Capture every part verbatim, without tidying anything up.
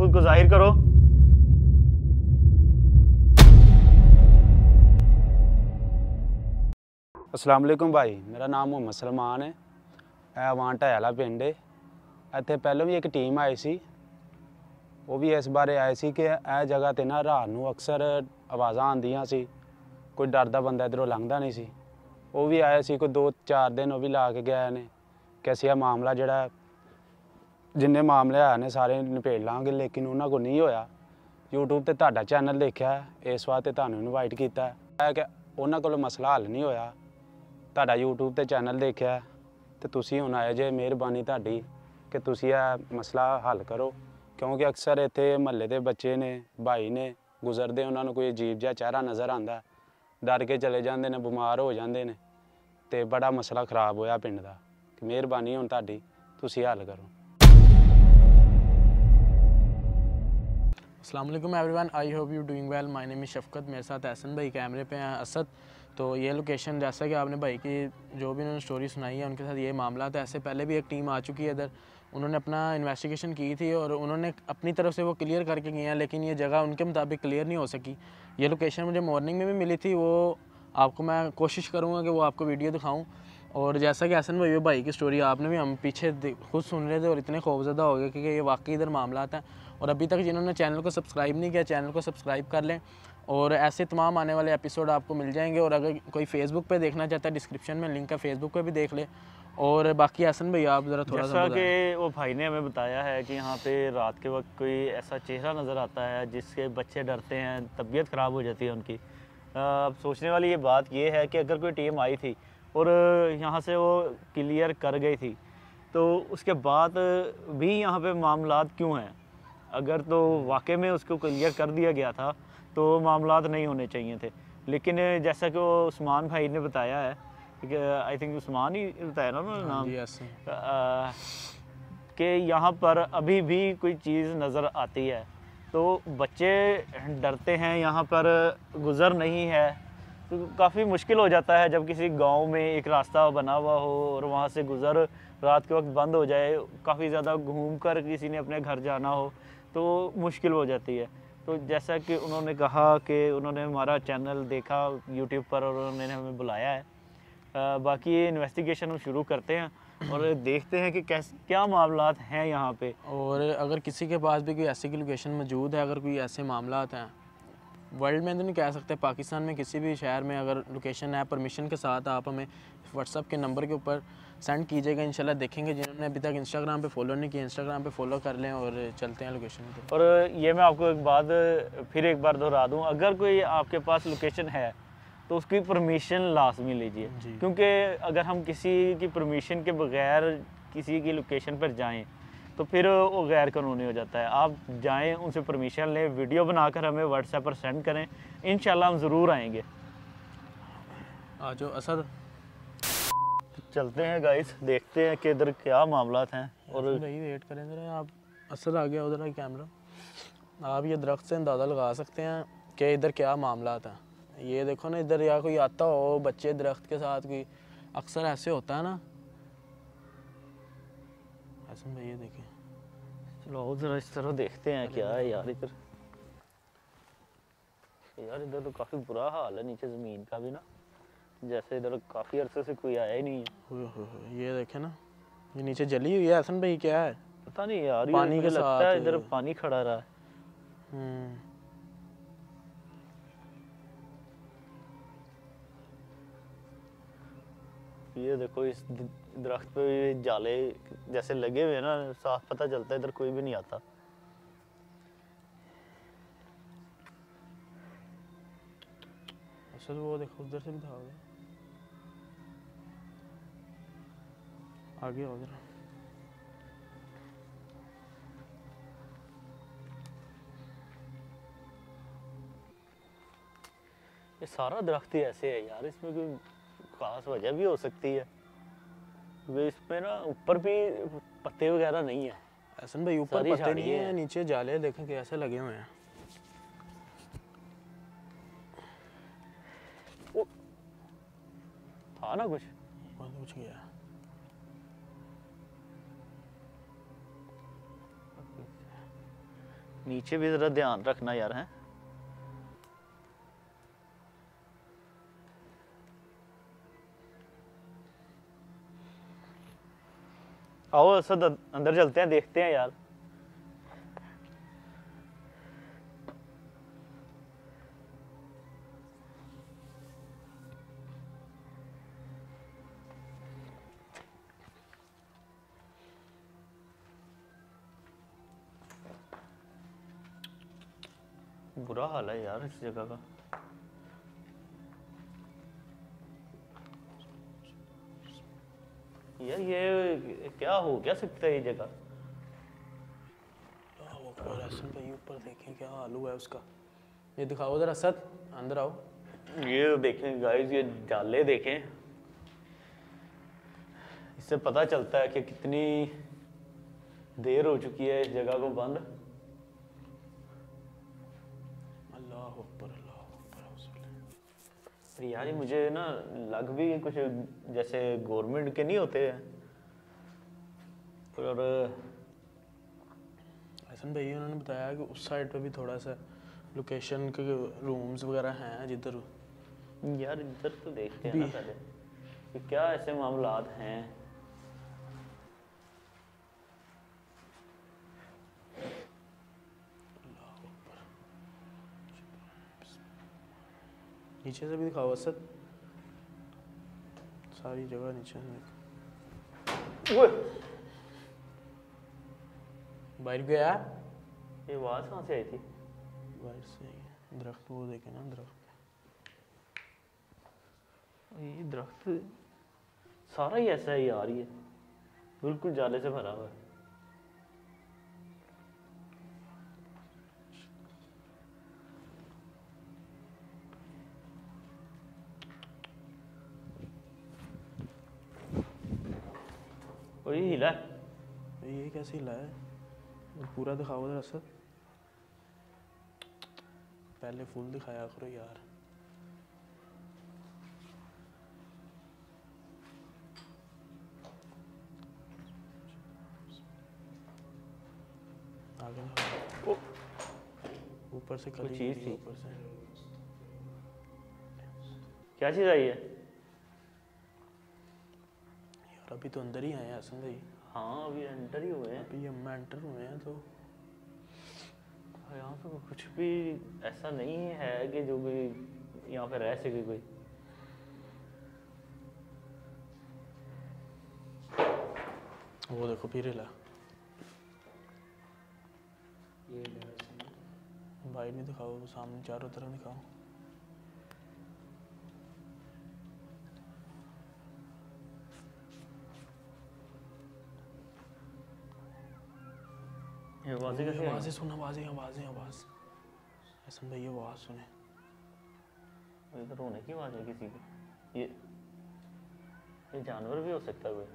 सबूत को जाहिर करो। अस्सलाम वालेकुम भाई, मेरा नाम मोहम्मद सलमान है। ਇਹ ਵਾਂਟਾ ਵਾਲਾ ਪਿੰਡ ਹੈ। ਇੱਥੇ ਪਹਿਲਾਂ ਵੀ ਇੱਕ ਟੀਮ ਆਈ ਸੀ। ਉਹ ਵੀ ਇਸ ਬਾਰੇ ਆਏ ਸੀ ਕਿ ਇਹ ਜਗ੍ਹਾ 'ਤੇ ਨਾ ਰਾਤ ਨੂੰ ਅਕਸਰ ਆਵਾਜ਼ਾਂ ਆਉਂਦੀਆਂ ਸੀ, ਕੋਈ ਡਰਦਾ ਬੰਦਾ ਇੱਧਰੋਂ ਲੰਘਦਾ ਨਹੀਂ ਸੀ। ਉਹ ਵੀ ਆਏ ਸੀ, ਕੋਈ ਦੋ ਚਾਰ ਦਿਨ ਉਹ ਵੀ ਲਾ ਕੇ ਗਏ ਨੇ ਕਿ ਅਸੀਂ ਇਹ ਮਾਮਲਾ ਜਿਹੜਾ ਜਿੰਨੇ ਮਾਮਲੇ ਆਏ ਨੇ ਸਾਰੇ ਨਿਬੇੜ ਲਾਂਗੇ, ਲੇਕਿਨ ਉਹਨਾਂ ਕੋਲ ਨਹੀਂ ਹੋਇਆ। YouTube 'ਤੇ ਤੁਹਾਡਾ ਚੈਨਲ ਦੇਖਿਆ, ਇਸ ਵਾਸਤੇ ਤੁਹਾਨੂੰ ਇਨਵਾਈਟ ਕੀਤਾ ਹੈ ਕਿ ਉਹਨਾਂ ਕੋਲ ਮਸਲਾ ਹੱਲ ਨਹੀਂ ਹੋਇਆ। ਤੁਹਾਡਾ YouTube 'ਤੇ ਚੈਨਲ ਦੇਖਿਆ ਤੇ ਤੁਸੀਂ ਹੁਣ ਆਏ ਜੇ, ਮਿਹਰਬਾਨੀ ਤੁਹਾਡੀ ਕਿ ਤੁਸੀਂ ਇਹ ਮਸਲਾ ਹੱਲ ਕਰੋ, ਕਿਉਂਕਿ ਅਕਸਰ ਇੱਥੇ ਮਹੱਲੇ ਦੇ ਬੱਚੇ ਨੇ, ਭਾਈ ਨੇ ਗੁਜ਼ਰਦੇ, ਉਹਨਾਂ ਨੂੰ ਕੋਈ ਅਜੀਬ ਜਿਹਾ ਚਿਹਰਾ ਨਜ਼ਰ ਆਉਂਦਾ, ਡਰ ਕੇ ਚਲੇ ਜਾਂਦੇ ਨੇ, ਬਿਮਾਰ ਹੋ ਜਾਂਦੇ ਨੇ ਤੇ ਬੜਾ ਮਸਲਾ ਖਰਾਬ ਹੋਇਆ ਪਿੰਡ ਦਾ। ਮਿਹਰਬਾਨੀ ਹੁਣ ਤੁਹਾਡੀ, ਤੁਸੀਂ ਹੱਲ ਕਰੋ। अस्सलाम वालेकुम everyone, I hope you doing well. My name is Shafqat, मेरे साथ एहसन भाई कैमरे पे हैं, असद। तो ये लोकेशन जैसा कि आपने भाई की जो भी उन्होंने स्टोरी सुनाई है उनके साथ ये मामला था। ऐसे पहले भी एक टीम आ चुकी है इधर, उन्होंने अपना इन्वेस्टिगेशन की थी और उन्होंने अपनी तरफ से वो क्लियर करके गए हैं, लेकिन ये जगह उनके मुताबिक क्लियर नहीं हो सकी। ये लोकेशन मुझे मॉर्निंग में भी मिली थी, वो आपको मैं कोशिश करूँगा कि वो आपको वीडियो दिखाऊँ। और जैसा कि एहसन भाई भाई की स्टोरी आपने भी हम पीछे खुद सुन रहे थे और इतने खौफजदा हो गए कि ये वाकई इधर मामला हैं। और अभी तक जिन्होंने चैनल को सब्सक्राइब नहीं किया, चैनल को सब्सक्राइब कर लें और ऐसे तमाम आने वाले एपिसोड आपको मिल जाएंगे। और अगर कोई फेसबुक पे देखना चाहता है, डिस्क्रिप्शन में लिंक है, फेसबुक पे भी देख ले। और बाकी एहसन भाई आप ज़रा थोड़ा सा कि वो भाई ने हमें बताया है कि यहाँ पे रात के वक्त कोई ऐसा चेहरा नज़र आता है जिसके बच्चे डरते हैं, तबीयत ख़राब हो जाती है उनकी। अब सोचने वाली ये बात ये है कि अगर कोई टीम आई थी और यहाँ से वो क्लियर कर गई थी, तो उसके बाद भी यहाँ पे मामलात क्यों हैं? अगर तो वाकई में उसको क्लियर कर दिया गया था तो मामलात नहीं होने चाहिए थे। लेकिन जैसा कि वो उस्मान भाई ने बताया है, आई थिंक उस्मान ही बताया ना उन्होंने नाम, कि यहाँ पर अभी भी कोई चीज़ नज़र आती है, तो बच्चे डरते हैं, यहाँ पर गुज़र नहीं है, तो काफ़ी मुश्किल हो जाता है जब किसी गांव में एक रास्ता बना हुआ हो और वहाँ से गुज़र रात के वक्त बंद हो जाए, काफ़ी ज़्यादा घूम कर किसी ने अपने घर जाना हो तो मुश्किल हो जाती है। तो जैसा कि उन्होंने कहा कि उन्होंने हमारा चैनल देखा यूट्यूब पर और उन्होंने हमें बुलाया है। आ, बाकी ये इन्वेस्टिगेशन हम शुरू करते हैं और देखते हैं कि कैस क्या मामलात हैं यहाँ पे। और अगर किसी के पास भी कोई ऐसी लोकेशन मौजूद है, अगर कोई ऐसे मामलात हैं, वर्ल्ड में तो नहीं कह सकते, पाकिस्तान में किसी भी शहर में अगर लोकेशन है, परमिशन के साथ आप हमें व्हाट्सअप के नंबर के ऊपर सेंड कीजिएगा। इंशाल्लाह देखेंगे। जिन्होंने अभी तक इंस्टाग्राम पे फॉलो नहीं किया, इंस्टाग्राम पे फॉलो कर लें और चलते हैं लोकेशन पे। और ये मैं आपको एक बात फिर एक बार दोहरा दूँ, अगर कोई आपके पास लोकेशन है तो उसकी परमिशन लाजमी लीजिए, क्योंकि अगर हम किसी की परमिशन के बगैर किसी की लोकेशन पर जाएँ तो फिर वो गैर कानूनी हो जाता है। आप जाएं, उनसे परमिशन लें, वीडियो बनाकर हमें व्हाट्सएप पर सेंड करें, इंशाल्लाह हम ज़रूर आएंगे। आ जाओ असद, चलते हैं गाइस, देखते हैं कि इधर क्या मामलात हैं। और भाई वेट करें ज़रा, आप असद आ गया उधर कैमरा। आप ये दरख्त से अंदाज़ा लगा सकते हैं कि इधर क्या मामलात हैं। ये देखो ना, इधर या कोई आता हो बच्चे दरख्त के साथ, कोई अक्सर ऐसे होता है ना। ऐसा भाई ये देखें, चलो ज़रा इस तरह देखते हैं क्या है यार इधर। यार इधर तो काफ़ी बुरा हाल है नीचे ज़मीन का भी ना, जैसे इधर काफ़ी अरसे से कोई आया ही नहीं है। ये देखें ना, ये नीचे जली हुई है। हसन भाई क्या है पता नहीं यार, पानी के लगता है इधर पानी खड़ा रहा है। ये देखो इस दरख्त पे जाले जैसे लगे हुए हैं ना, साफ पता चलता है इधर कोई भी नहीं आता। अच्छा वो देखो उधर से भी था, आगे उधर। ये सारा दरख्त ही ऐसे है यार, इसमें कोई खास वजह भी हो सकती है, क्योंकि इसमें ना ऊपर भी पत्ते वगैरह नहीं है। ऐसा भाई ऊपर पत्ते नहीं है, नीचे जाले देखें कैसे लगे हुए हैं। था ना कुछ कुछ गया। नीचे भी ज़रा ध्यान रखना यार हैं। आओ असद अंदर चलते हैं, देखते हैं यार। बुरा हाल है यार इस जगह का। यार ये क्या हो क्या सकता है ये जगह? वो हसन भाई ऊपर देखें क्या हाल हुआ है उसका। ये दिखाओ उधर असद, अंदर आओ। ये देखें गाइस, ये जाले देखें, इससे पता चलता है कि कितनी देर हो चुकी है इस जगह को बंद। अल्लाह अकबर अल्लाह अकबर। अरे यार ये मुझे ना लग भी कुछ जैसे गवर्नमेंट के नहीं होते हैं। और हसन भाई उन्होंने बताया कि उस साइड पे भी थोड़ा सा लोकेशन के रूम्स वगैरह हैं जिधर। यार इधर तो देखते हैं ना पहले कि क्या ऐसे मामलात हैं। नीचे से भी दिखाओ असद, सारी जगह नीचे से। बाहर गया, ये आवाज कहाँ से आई थी? बाहर से ही है। दरख्त वो देखे ना, दरख्त ये दरख्त सारा ही ऐसा ही आ रही है, बिल्कुल जाले से भरा हुआ है। और ये हिला है। ये कैसे हिला है? पूरा दिखाओ उधर असद, पहले फुल दिखाया करो यार। आगे दिखाओ। ऊपर से कोई कली चीज़ गई, थी। ऊपर से क्या चीज़ आई है? यार अभी तो अंदर ही आए हैं हसन भाई। हाँ अभी एंटर ही हुए हैं। अभी हम एंटर हुए हैं तो यहाँ पे कुछ भी ऐसा नहीं है कि जो भी यहाँ पे रह सके कोई। वो देखो फिर हिला। बाइट भी दिखाओ, सामने चारों तरफ दिखाओ। ये आवाज़ें कैसे आई? आवाज़ें सुन, आवाज़ें आवाज़ें आवाज़। हसन भाई आवाज़ सुने। ये तो रोने की आवाज़ है किसी की। ये ये जानवर भी हो सकता है कोई।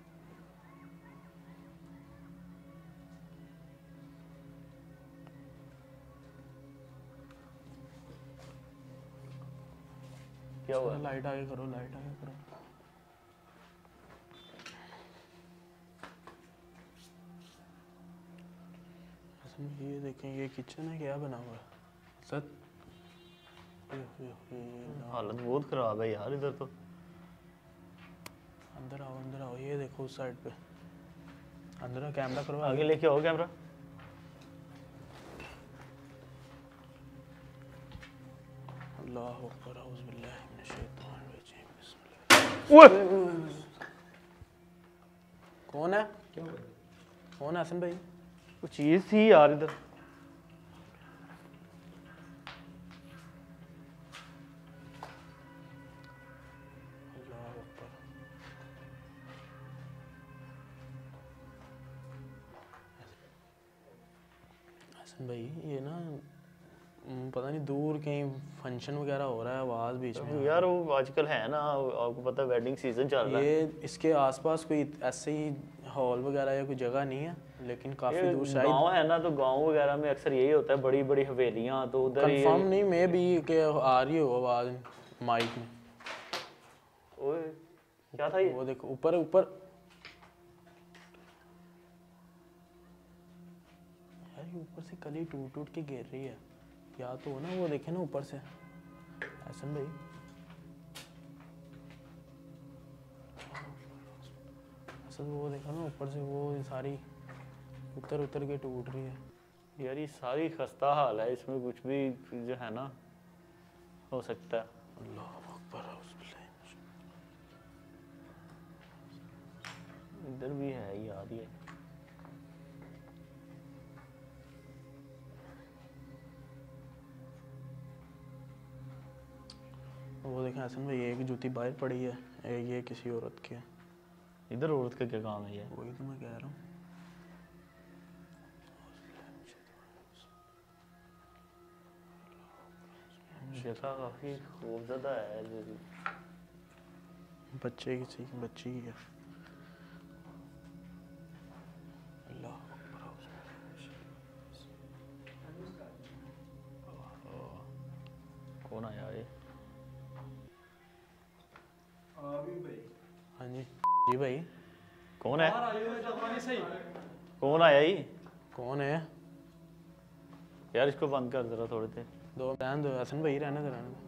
क्या हुआ? लाइट आगे करो, लाइट आगे करो। ये देखें, ये किचन है, क्या बना हुआ है सत। हालत बहुत खराब है यार इधर तो। अंदर आओ, अंदर आओ। ये देखो उस साइड पे अंदर आओ, कैमरा करो आगे लेके आओ कैमरा। अल्लाह अकबर, औज़ु बिल्लाहि मिनश शैतानिर रजीम, बिस्मिल्लाह। कौन है? कौन है हसन भाई? कुछ चीज़ थी यार इधर। अल्लाह अकबर। हसन भाई ये ना हम्म, पता नहीं दूर कहीं फंक्शन वगैरह हो रहा है, आवाज़ बीच में। यार वो आजकल है ना, आपको पता है वेडिंग सीजन चल रहा है। ये इसके आसपास कोई ऐसे ही हॉल वगैरह या कोई जगह नहीं है, लेकिन काफ़ी दूर शायद। गांव है ना, तो गांव वगैरह में अक्सर यही होता है, बड़ी बड़ी हवेलियां, तो उधर ही। कंफर्म नहीं, मे भी कि आ रही हो आवाज़ माइक में। ओए क्या था ये? वो देखो ऊपर ऊपर। यार ये ऊपर से कली टूट टूट के गिर रही है, या तो ना वो देखे ना ऊपर से एहसन भाई, असल वो देखा ना ऊपर से वो सारी उतर उतर के टूट रही है। यार ये सारी खस्ता हाल है, इसमें कुछ भी जो है ना हो सकता है। अल्लाह अकबर। इधर भी है यार ये। वो देखें हसन भाई, एक जूती बाहर पड़ी है, एक ये किसी औरत की है। इधर औरत का क्या काम है ये? वही तो मैं कह रहा हूँ। जगह काफी खूबसूरत है। जो बच्चे किसी की बच्ची की है। अल्लाह कौन आया ये? हाँ जी जी भाई। कौन है? कौन आया ये? कौन है? यार इसको बंद कर जरा थोड़े थे। दो रहने दो हसन भाई, रहने दो रहने दो।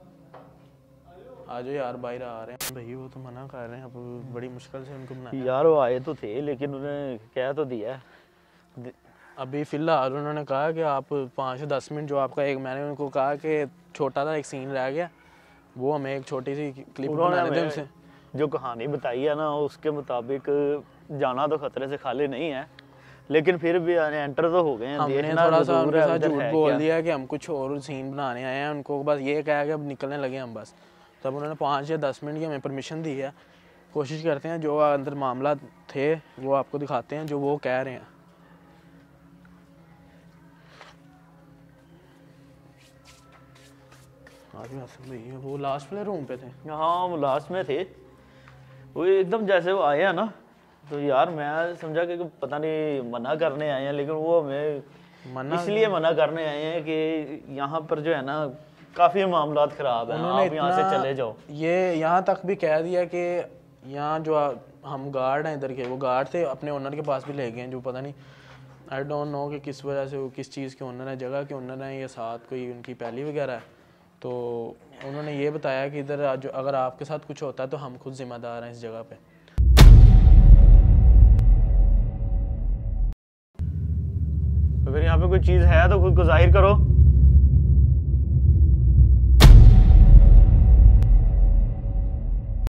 आ जाओ यार, बाहर आ रहे हैं भाई, वो तो मना कर रहे हैं, अब बड़ी मुश्किल से उनको बनाया। यार वो आए तो थे लेकिन उन्होंने कह तो दिया है। अभी फिलहाल उन्होंने कहा कि आप पाँच से दस मिनट जो आपका एक, मैंने उनको कहा कि छोटा सा एक सीन रह गया, वो हमें एक छोटी सी क्लिप बनाने दें उनसे। जो कहानी बताई है ना उसके मुताबिक जाना तो खतरे से खाली नहीं है, लेकिन फिर भी एंटर तो हो गए हैं। हमने देखना थोड़ा सा जरूर उनके है साथ उधर झूठ है बोल क्या। दिया कि हम कुछ और सीन बनाने आए हैं, उनको बस ये कहा कि अब निकलने लगे हम बस। तब उन्होंने पाँच या दस मिनट की हमें परमिशन दी है। कोशिश करते हैं जो अंदर मामला थे वो आपको दिखाते हैं जो वो कह रहे हैं। भैया वो लास्ट वाले रूम पे थे। हाँ वो लास्ट में थे, वो एकदम जैसे वो आए हैं ना, तो यार मैं समझा कि पता नहीं मना करने आए हैं, लेकिन वो हमें मना इसलिए मना करने आए हैं कि यहाँ पर जो है ना काफ़ी मामला ख़राब है, आप यहाँ से चले जाओ। ये यहाँ तक भी कह दिया कि यहाँ जो हम गार्ड हैं इधर के, वो गार्ड थे अपने ओनर के पास भी ले गए हैं, जो पता नहीं आई डोंट नो कि किस वजह से वो किस चीज़ के ओनर है, जगह के ओनर हैं या साथ कोई उनकी पहली वगैरह है। तो उन्होंने ये बताया कि इधर जो अगर आपके साथ कुछ होता है तो हम खुद जिम्मेदार हैं इस जगह पे। अगर यहाँ पे कोई चीज़ है तो खुद को जाहिर करो।